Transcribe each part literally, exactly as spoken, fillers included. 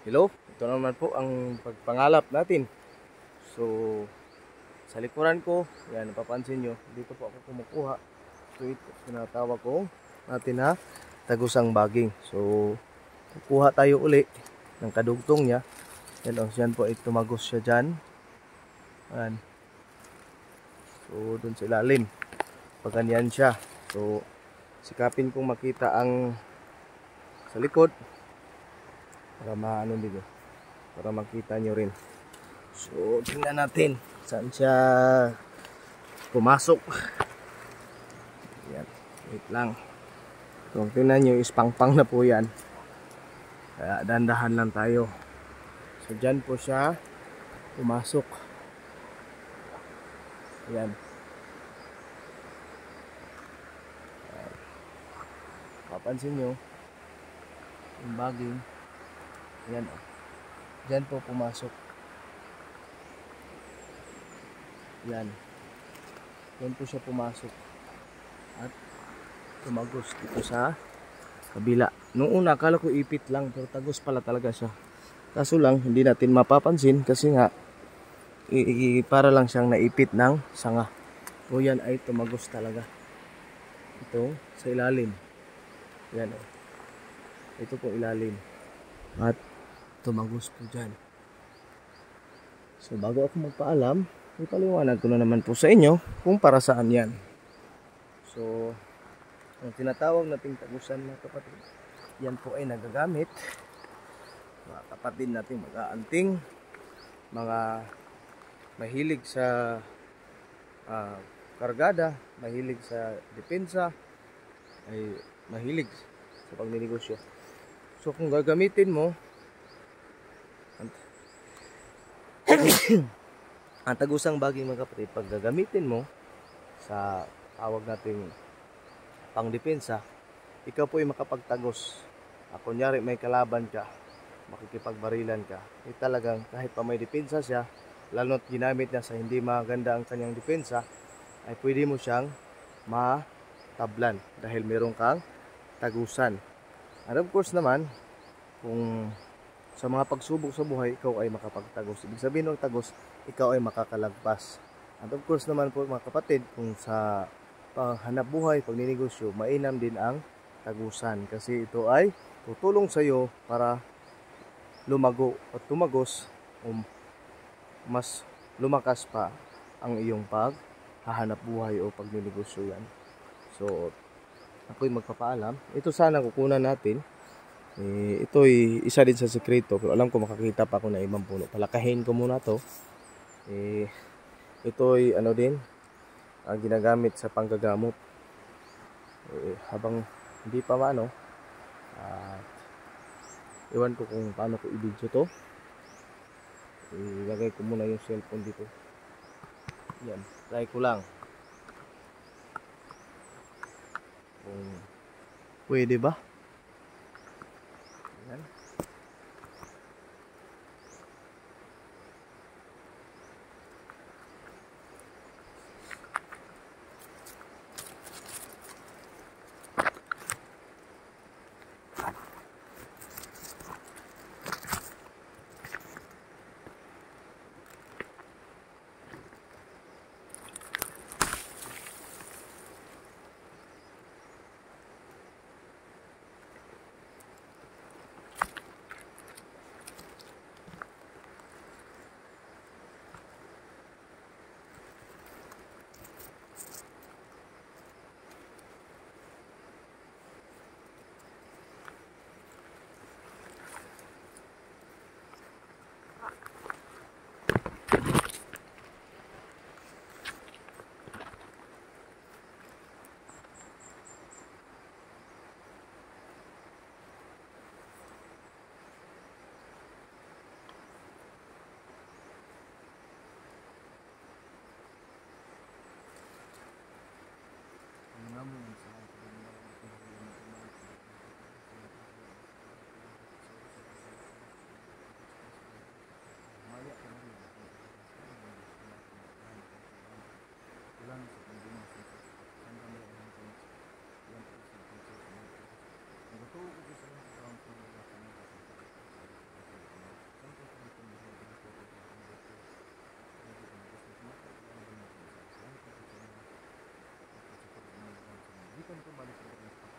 Hello, ito naman po ang pagpangalap natin. So, sa likuran ko, yan, napapansin nyo, dito po ako kumukuha. So, ito, tinatawag ko natin na tagusang baging. So, kukuha tayo uli ng kadugtong niya. Yan o, yan po, ay tumagos siya dyan. Yan. So, dun sa ilalim. Pag ganyan siya. So, sikapin kong makita ang sa likod. Para maano dito. Para makita nyo rin. So, tingnan natin saan siya pumasok. Yan, wait lang. Kung tingnan nyo, is pang-pang na po yan. Kaya dandahan lang tayo. So, dyan po siya pumasok. Yan. Papansin nyo, yung baging, yan o. Dyan po pumasok. Yan. Yan po siya pumasok. At tumagos dito sa kabila. Noong una, akala ko ipit lang, pero tagos pala talaga siya. Kaso lang, hindi natin mapapansin kasi nga, i, i para lang siyang naipit ng sanga. O yan ay tumagos talaga. Ito, sa ilalim. Yan o. Ito po ilalim. At tumagos po dyan. So bago ako magpaalam, ipaliwanag ko na naman po sa inyo kung para saan yan. So ang tinatawag nating tagusan, mga kapatid, yan po ay nagagamit mga kapatid nating mag-aanting, mga mahilig sa uh, kargada, mahilig sa depensa, ay mahilig sa pagninegosyo. So kung gagamitin mo ang tagusang baging, mga kapatid, pag gagamitin mo sa tawag nating pangdepensa, ikaw po ay makapagtagos. Ah, kunyari may kalaban ka, makikipagbarilan ka, eh talagang kahit pa may depensa siya, lalo't ginamit niya sa hindi maganda ang kanyang depensa, ay pwede mo siyang matablan dahil meron kang tagusan. And of course naman, kung sa mga pagsubok sa buhay, ikaw ay makapagtagos. Ibig sabihin ng tagos, ikaw ay makakalagpas. And of course naman po, mga kapatid, kung sa panghanap buhay, pagninegosyo, mainam din ang tagusan. Kasi ito ay tutulong sa iyo para lumago at tumagos, um, mas lumakas pa ang iyong paghahanap buhay o pagninegosyo yan. So, ako'y magpapaalam. Ito sana kukunan natin. Eh, ito ay isa din sa sekreto, pero alam ko makakita pa ako na ibang puno. Palakahin ko muna to. Eh, ito ay ano din ang ginagamit sa panggagamot. Eh, habang hindi pa maano, at uh, iwan ko kung paano ko i-video to. Ilagay ko muna yung cellphone dito. Yan, try ko lang kung pwede ba. Yan.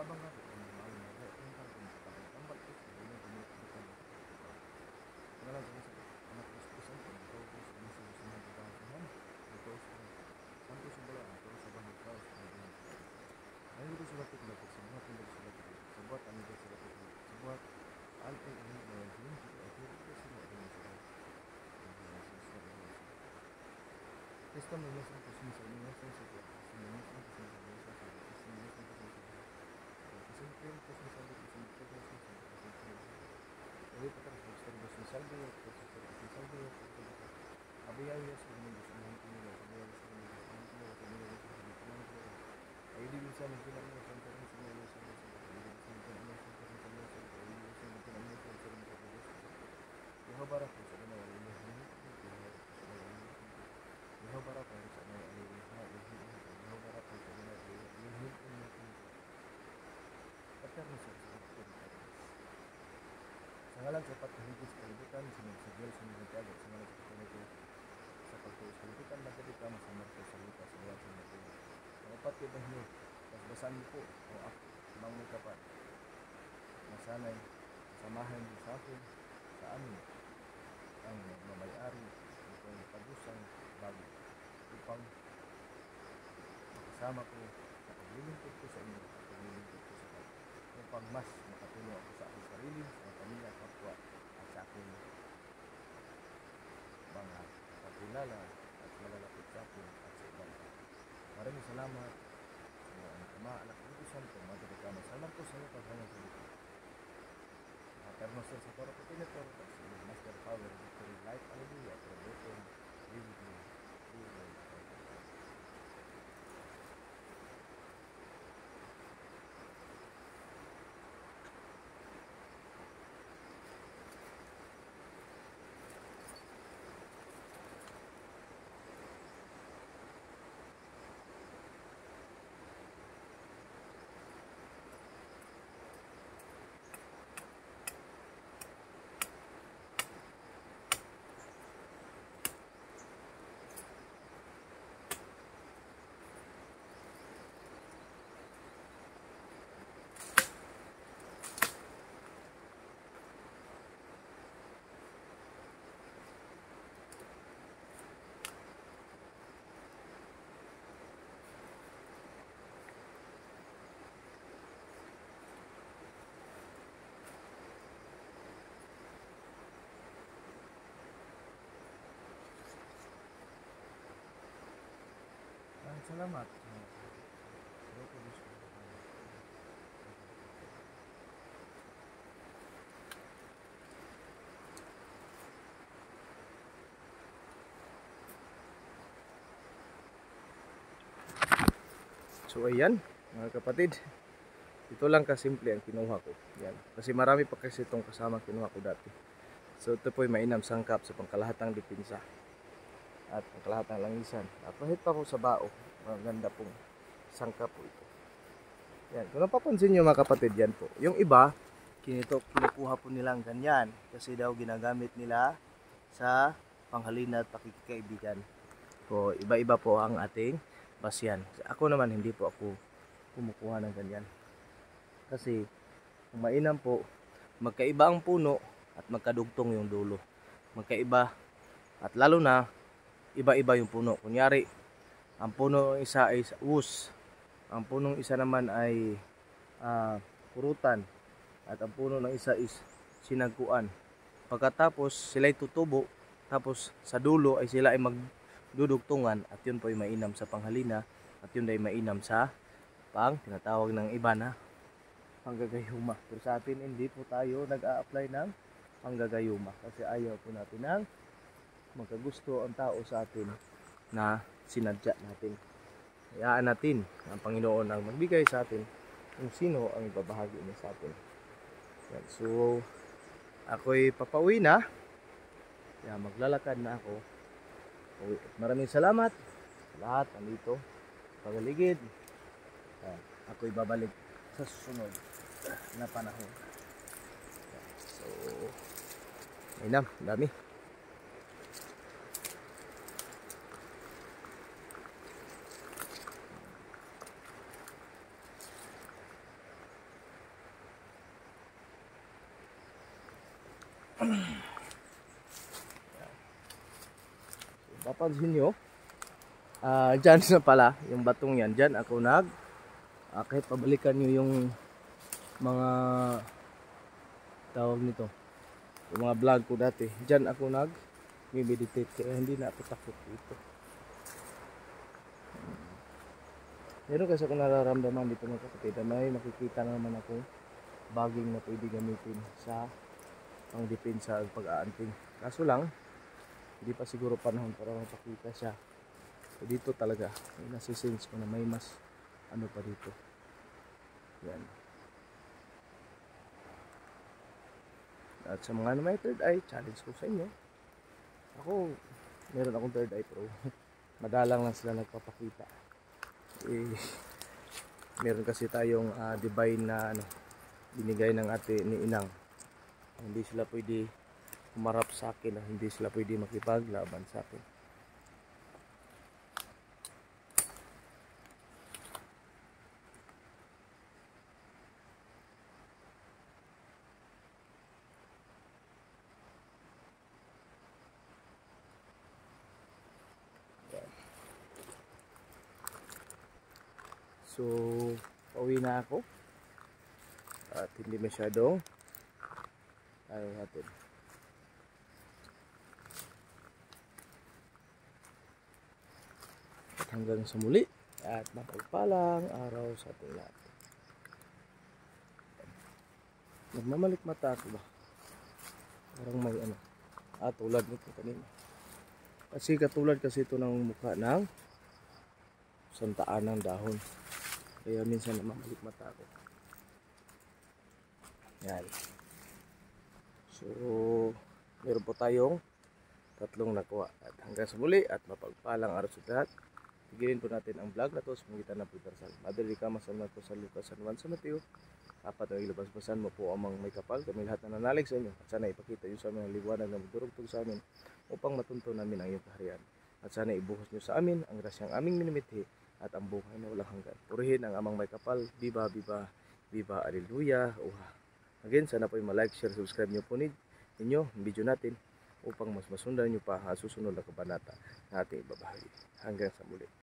tabang nga ito ang mga mga kung kang kumakabang tambal ko sa mga gumitikan wala lang kung sa anak gustusan ko ito ko sa mga sinusunod ng bahasahan ito sa santo sa bala ito sa bahag ka sa mga mga ngayon ito sila tiklapit sa buhat hindi sila tiklapit sa buhat ano ito sila tiklapit sa buhat ang ay ano na yan hindi at ito sila ano sila Kristo may mas ang kusin sa inyo sa sa sa may mas ang kusin sa inyo sa sa sa may mas ang kusin sa inyo kasi kung kusin sa inyo kusin sa inyo sa sa kusin sa inyo ay patang sa kusin sa inyo sa sa kusin sa inyo abiyay niya sa inyo sa mga pinila sa mga sa mga sa mga pinila sa mga sa mga pinila ay di bisa magkilang mo sa mga sa mga sa mga sa mga sa mga sa mga sa mga sa mga sa mga sa mga sa mga Ihaw bara ko sa mga alihin Ihaw bara ko sa mga alihin Ihaw bara ko sa mga alihin Paterno sa sa ngalan sa pagkahigit sa kalibutan sinagsigil sa mga tiago sa ngalan sa pagkahigit sa pagtuos kalibutan nagkabit ka masamar ko sa lupa sa luwan sa mga tiago ang upat yung bahin basbasan mo po o ako mang may kapat masanay samahan mo sa akin sa amin ang mamayari itong pagusang bago upang makasama ko sa paglilingkod ko sa inyo at paglilingkod ko sa kayo upang mas makatulong ako sa aking sarili, sa aking pamilya, kapwa at sa aking mga kakilala at malalapit sa akin at sa ibang tao. Maraming salamat sa mga anak ama, anak Espiritu Santo, magkakama. Salamat ko sa iyo paghangan sa iyo. Eterno Ser sa Toro Putinator, sa Master Power, Victory, Life, Hallelujah, Probeton, Living, True, Salamat. So ayan, mga kapatid. Ito lang kasimple ang kinuha ko. Yan. Kasi marami pa kasi itong kasama kinuha ko dati. So ito po ay mainam sangkap sa pangkalahatang depensa at pangkalahatang langisan. At mahit pa ko sa bao. Maganda pong sangkap po ito. Yan. Kung napapansin nyo mga kapatid, yan po. Yung iba, kinito, kinukuha po nilang ganyan. Kasi daw ginagamit nila sa panghalina at pakikikaibigan. So iba-iba po ang ating basyan. Ako naman hindi po ako kumukuha ng ganyan. Kasi kung mainam po, magkaiba ang puno at magkadugtong yung dulo. Magkaiba at lalo na iba-iba yung puno. Kunyari, ang puno isa ay us, ang punong isa naman ay uh, purutan, at ang puno ng isa is sinagkuan. Pagkatapos sila ay tutubo, tapos sa dulo ay sila ay magdudugtungan, at yun po ay mainam sa panghalina, at yun ay mainam sa pang tinatawag ng iba na panggagayuma. Pero sa atin hindi po tayo nag-a-apply ng panggagayuma kasi ayaw po natin ng magkagusto ang tao sa atin na sinadya natin. Hayaan natin ang Panginoon ang magbigay sa atin kung sino ang ibabahagi niya sa atin. Yan. So ako'y papauwi na. Yan, maglalakad na ako. Maraming salamat sa lahat nandito pagaligid. Yan. Ako'y babalik sa susunod na panahon. Yan. So ayun na, dami. Papansin nyo, ah dyan na pala, yung batong yan, dyan ako nag, ah, kahit pabalikan nyo yung mga tawag nito, yung mga vlog ko dati, dyan ako nag meditate, kaya hindi na ako takot dito. Meron kasi ako nararamdaman dito mga kapatid, may makikita na naman ako baging na pwede gamitin sa pangdepensa at pag-aanting. Kaso lang, hindi pa siguro panahon para mapakita siya. So, dito talaga, may nasisense ko na may mas ano pa dito. Yan. At sa mga na may third eye, challenge ko sa inyo. Ako, meron akong third eye pro. Madalang lang sila nagpapakita. Eh, meron kasi tayong uh, divine na ano, binigay ng ate ni Inang. Hindi sila pwede humarap sa akin, hindi sila pwede makipaglaban sa akin. So, pauwi na ako. At hindi masyadong ayaw natin. At hanggang sa muli. At mapagpalang araw sa ating lahat. Nagmamalik mata ako ba? Parang may ano. Ah, tulad nito kanina. Kasi katulad kasi ito ng mukha ng santaan ng dahon. Kaya minsan namamalik mata ako. Yan. So, meron po tayong tatlong nakuha. At hanggang sa muli at mapagpalang araw sa lahat. Tigilin po natin ang vlog na to sa magitan ng Petersal. Madali ka masamat po sa Lucas San Juan sa Mateo. Apat na ilabas-basan mo po amang may kapal. Kami lahat na nanalig sa inyo. At sana ipakita nyo sa amin ang liwanag na magdurugtog sa amin upang matunto namin ang iyong kaharian. At sana ibuhos nyo sa amin ang grasyang aming minimithi at ang buhay na walang hanggan. Purihin ang amang may kapal. Viva, viva, viva, alleluia. Uha. Again, sana po yung ma-like, share, subscribe nyo po ninyo ang video natin upang mas masundan nyo pa ang susunod na kabanata na ating ibabahagi. Hanggang sa muli.